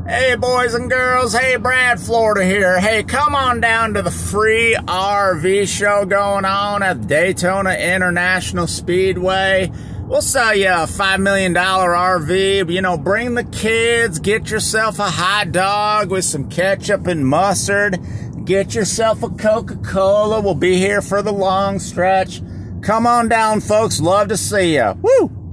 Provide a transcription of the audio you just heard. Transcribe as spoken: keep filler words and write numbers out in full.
Hey boys and girls, hey Brad, Florida here. Hey, come on down to the free R V show going on at Daytona International Speedway. We'll sell you a five million dollar R V. You know, bring the kids, get yourself a hot dog with some ketchup and mustard. Get yourself a Coca-Cola. We'll be here for the long stretch. Come on down, folks. Love to see you. Woo!